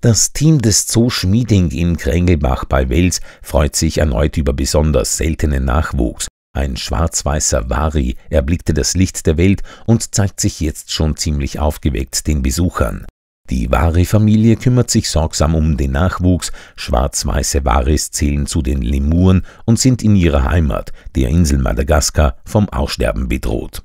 Das Team des Zoo Schmieding in Krängelbach bei Wels freut sich erneut über besonders seltenen Nachwuchs. Ein schwarz-weißer Wari erblickte das Licht der Welt und zeigt sich jetzt schon ziemlich aufgeweckt den Besuchern. Die Wari-Familie kümmert sich sorgsam um den Nachwuchs. Schwarz-weiße Waris zählen zu den Lemuren und sind in ihrer Heimat, der Insel Madagaskar, vom Aussterben bedroht.